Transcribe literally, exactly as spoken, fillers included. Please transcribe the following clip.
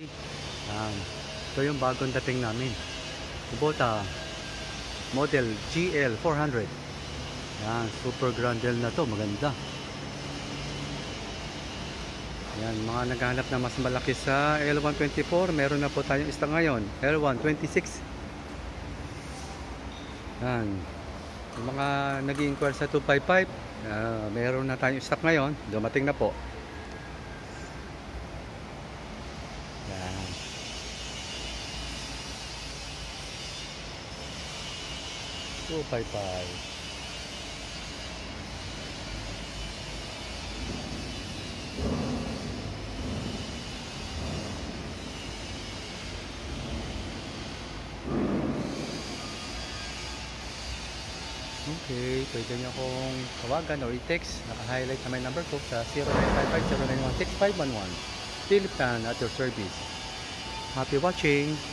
Yan. Ito yung bagong dating namin. Kubota model G L four hundred. Yan, super grandel na to, maganda. Yan, mga naghahanap na mas malaki sa L one twenty-four, meron na po tayong stock ngayon, L one twenty-six. Yan. Yung mga nag-i-inquire sa two fifty-five, uh, meron na tayong stock ngayon, dumating na po. Yan. two fifty-five. Okay, pwede nyo akong tawagan o i-text. Naka-highlight na may number ko sa zero nine five five, zero nine one six, five one one. Philip Tan at your service. Happy watching!